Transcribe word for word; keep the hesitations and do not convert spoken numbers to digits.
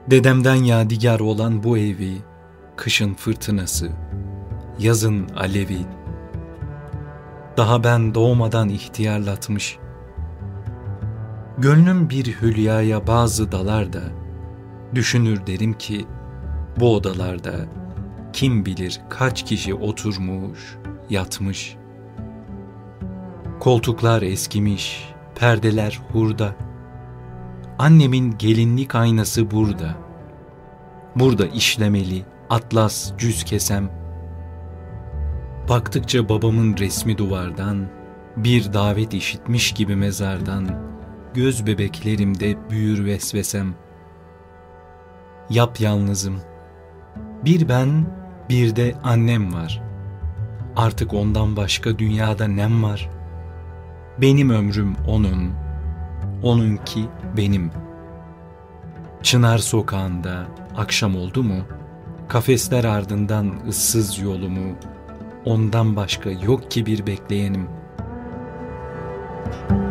Dedemden yadigar olan bu evi, kışın fırtınası, yazın alevi, daha ben doğmadan ihtiyarlatmış. Gönlüm bir hülyaya bazı dalarda, düşünür derim ki, bu odalarda kim bilir kaç kişi oturmuş, yatmış. Koltuklar eskimiş, perdeler hurda. Annemin gelinlik aynası burada. Burada işlemeli, atlas cüz kesem. Baktıkça babamın resmi duvardan, bir davet işitmiş gibi mezardan, göz bebeklerimde büyür vesvesem. Yapyalnızım. Bir ben, bir de annem var. Artık ondan başka dünyada nem var? Benim ömrüm onun, onunki benim. Çınar sokağında akşam oldu mu, kafesler ardından ıssız yolumu, ondan başka yok ki bir bekleyenim.